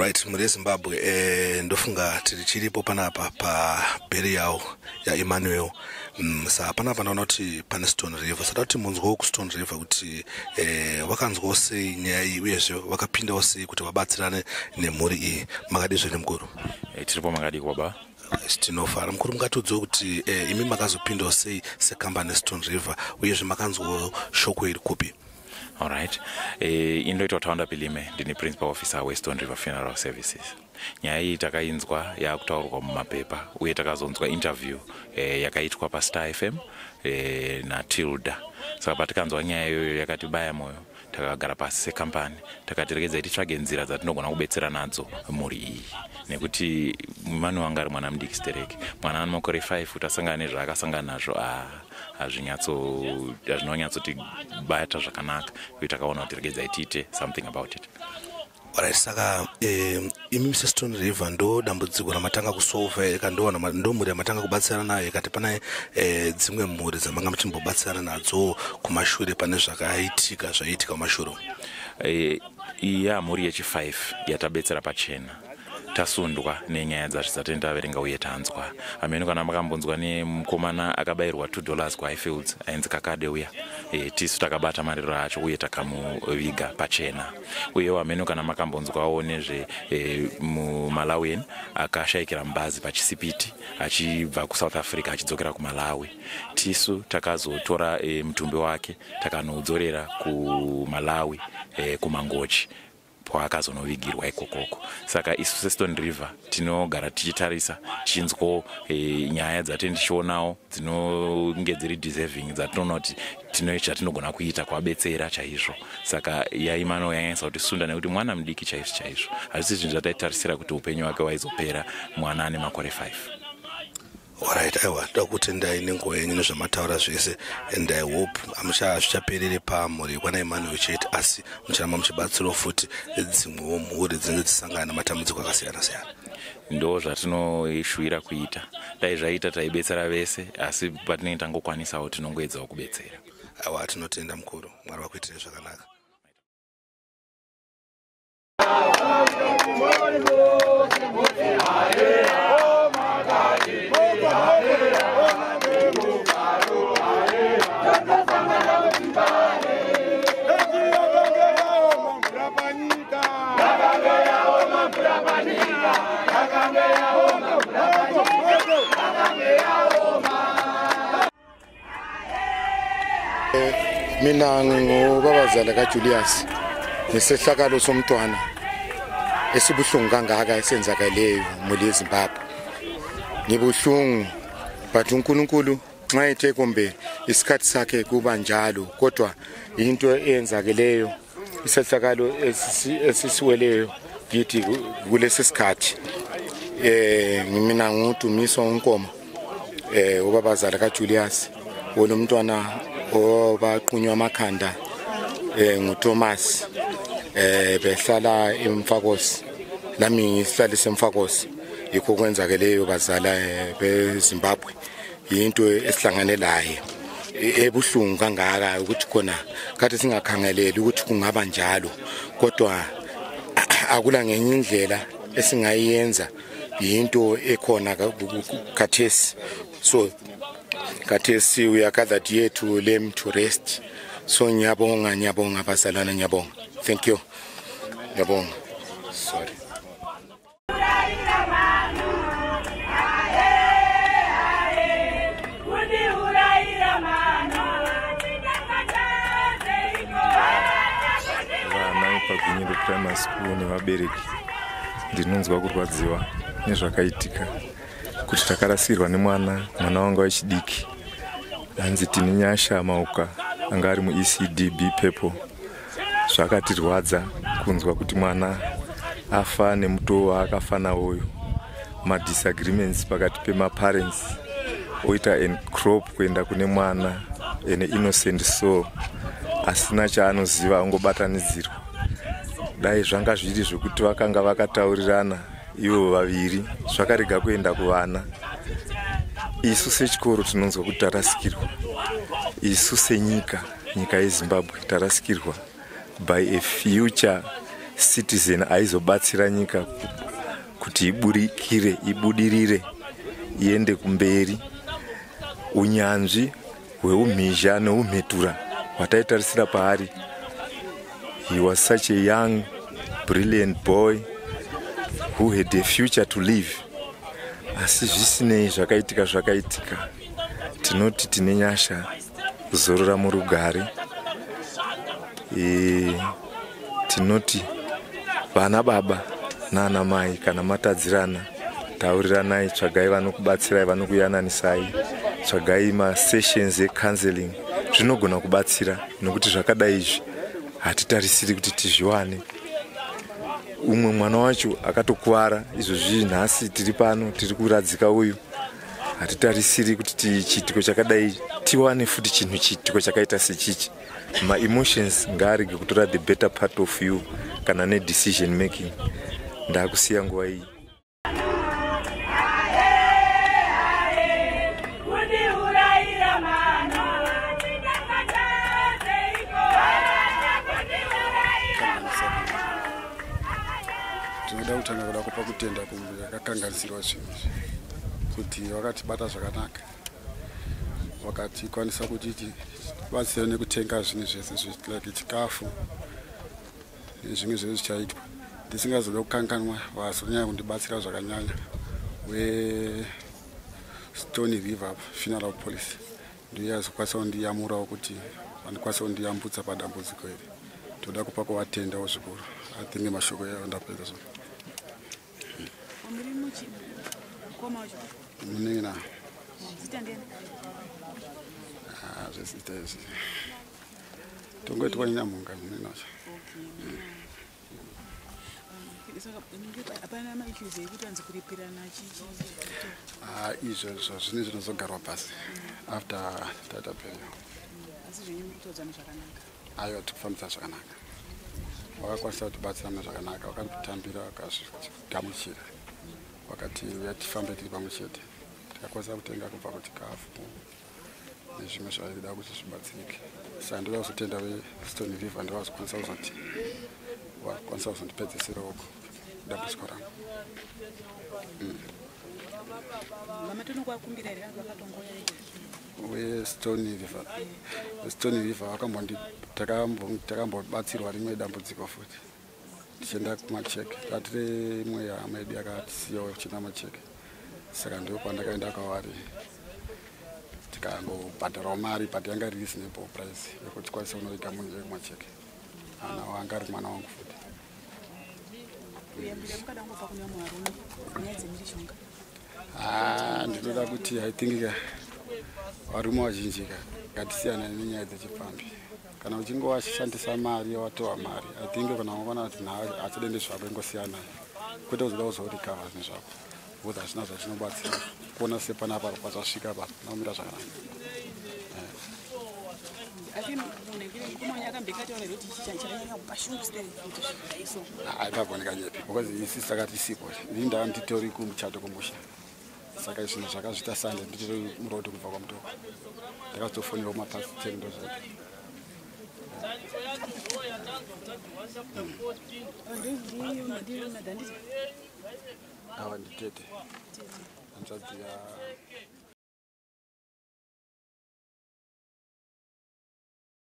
Alright, muri Zimbabwe ndofunga tirichiripo panapa pa beri yawo yaEmannuel. Sa panapa naonoti pa neStone River. Sadati munzwa ku Stone River kuti wakanzwa sei nyaya iyi uyezve wakapinda sei kuti wabatsirane nemhuri iyi. Makadizve nemukuru. Tiripo makadi kwaba. Tinofara mukuru mukatudza kuti imi makazopinda sei sekambani neStone River uyezve makanzwa shoko iri kupi. Alright. Indoitwa Taunda Pilime, ndini principal officer weStone River Funeral Services. Nyaya iyi takainzwa yakutaurwa mumapepa uye takazonzwa interview yakaitwa pa Star FM na Tilda. Saka patikanzwa nyaya iyoyo yakatibaya moyo, takagara pasi sekampani takatiregedza titsvage nzira dzatinogona kubetsera nadzo mhuri iyi. Nekuti mwana wanga ari mwana mudiki stereke, mwana ane makore 5 utasangana nezvaakasangana nazvo hazvinonyatsoti bata zvakanaka, uye takaona kuti regedza tiite something about it. Alright, saka imi neStone River ndo dambudziko ramatanga kusolve kandoona ndo mhuri yamatanga kubatsirana nayo ikati pana dzimwe mhuri dzamanga muchimbobatsirana nadzo kumashure pane zvakaitika kumashure. Mhuri yechi5 yatabetsera pachena. Tasundwa nenyaya dzazvisati taverenga uye tanzwa. Amene kana makambonzwa nemukomana akabayirwa $2 kuHighfields ainzi kakade uya. Tisu takabata mariro acho uye takamuviga pachena. Uye amene kana makambonzwawo nezve muMalawian akashayikira mbazi pachisipiti achibva kuSouth Africa achidzokera kuMalawi. Tisu takazotora mutumbi wake takanodzorera kuMalawi kuMangochi pawakazonovigirwa ikokoko. Saka isu seStone River tinogara tichitarisa chinzwo nyaya dzatinochionawo dzinonge dziri deserving dzatinoona kuti tinogona kuita kwabetsera chaizvo. Saka yaEmannuel yanyaisa kuti sunda nekuti mwana mudiki chaizvo. Hazvisi zvinhu zvataitarisira kuti upenyu wake waizopera mwana ane makore 5. Alright, aiwa ndakutendai nenguva yenyu nezvamataura zvese, and I hope zvichaperere pamhuri kwanaEmannuel chete, asi mucharamba muchibatsirawo futi dzimwewo mhuri dzinenge dzisangana namatambudziko akasiyana siyana. Ndo zvatinoshuvira kuita. Dai zvaita taibetsera vese, asi patinenge tangokwanisawo tinongoedzawo kubetsera. Aiwa, tinotenda mukuru, Mwari vakuitire zvakanaka. Mina ngubabazala kaJulius nesehlakalo somntwana esibuhlungu kangaka esenzakaleyo muli eZimbabwe. Ngibuhlungu but uNkulunkulu nxa ethe kumbe isikhathi sakhe kuba njalo, kodwa into eyenzakeleyo isehlakalo esisiweleyo kithi kulesi sikhathi. Mina nguDumiso uNkomo ubabazala kaJulius, olumntwana obaqunywa amakhanda nguThomas behlala eMfakosi, nami ngihlala eMfakosi. Yikho kwenzakeleyo bazala beZimbabwe. Into esihlangane laye ebuhlungu kangaka ukuthi khona kade singakhangeleli ukuthi kungaba njalo, kodwa akula ngenye indlela esingayenza. Into ekhona khathesi, so khathesi we are gathered here to lay him to rest. So nyabonga bazalwana, nyabonga. Thank you. Nyabonga. Sorry. Pagunyiro primary school nevabereki ndinonzwa kurwadziwa nezvakaitika kuti takarasirwa nemwana wanga wechidiki. Hanzi tine nyasha mauka anga ari muECDB pepo. Zvakatirwadza kunzwa kuti mwana afa nemutoo waakafa nawoyo. Madisagreements pakati pemaparents oita encrop kuenda kune mwana ene innocent soul asina chaanoziva, ongobatanidzirwa. Dai zvanga zviri zvokuti vakanga vakataurirana ivo vaviri, zvakarega kuenda kuvana. Isu sechikoro tinonzwa kuti tarasikirwa. Isu senyika yeZimbabwe tarasikirwa by a future citizen aizobatsira nyika kuti ibudirire iende kumberi. Unyanzvi hweumhizha neumhetura hwataitarisira paari. He was such a young, brilliant boy who had a future to live. Asi zvisinei zvakaitika. Tinoti tine nyasha kuzorora murugare. Tinoti vana baba nana mai kana matadzirana tauriranai, tsvagai vanokubatsirai, vanokuyananisai, tsvagai masessions ecounseling. Zvinogona kubatsira nokuti zvakadai izvi hatitarisiri kuti tizviwane. Umwe mwana wacho akatokuvara, izvozvi nhasi tiri pano tiri kuradzika uyu. Hatitarisiri kuti chiitiko chakadai tiwane futi chinhu chiitiko chakaita sechichi. Ma emotions ngaarege kutora the better part of you kana ne decision making. Ndakusiya nguva iyi. Tinoda kutanga kuda kupa kutenda kumwe yakakanganisirwa zvinhu kuti vakatibata zvakanaka, vakatikwanisa kuti tibatsire nekutenga zvinhu zvese like chikafu nezvimwe zvese zvichaitwa. Ndisingazoda kukanganwa vazonyanya kundibatsira zvakanyanya weStone River Funeral Police ndiye azokwanisa kundiyamurawo kuti vandikwanisa kundiyambutsa padambudziko iri. Toda kupa kuvatendawo zvikuru. I think mashoko yawo ndapedza zvona. Munina. Zvezita izvi. Tongoitwa nyamunga munina. Izvozvo zvine zvinozogarwa pasi after tata penyu. Aiwa tikufambisa zvakanaka. Vakakwanisa kutibatsira zvakanaka, vakatitambira, vakagamuchira. Wakati yatifambe tiri pamwe chete. Tikakwanisa kutenga kubva kuchikafu nezvimwe zvaida kuti zvibatsirike. Saka ndoda kuzotenda weStone River ndovazokwanisa kuzoti vakwanisa kuzondipedzeserawo dambudziko rangu. weStone River takambobatsirwa rimwe dambudziko futi. Tichienda kumacheke. Tatire imwe yaAmai yakatisiyawo china macheke. Saka ndipo pandakaenda kwavari. Tikangobhadharawo mari but yanga iri reasonable price yekuti tikwanise kunoviga munhu kumacheke. Ana wanga ari mwana wangu futi. Ndinoda kuti I think varume vazhinji ngatisiyane nenyaya dzechipfambi. Kana uchinge washandisa mari watowa mari, I think kana ukaona kuti achide nezvako ingosiyana. Kwete kuzoda kuzorikava zvinhu zvako. Kuti hazvina zvachinobatsira. Kuona sepanapa pasvika apa naumira zvakanaka. Haikagoneka nyepi because isi sakati sipo. Linda anditori kumuchato kumusha. Saka zvinhu zvakazvita sande nditori murodo kubva kwamutoko. Ndakazofonera mapasi 10 ndozo. Awa nditete. Anzadzi ya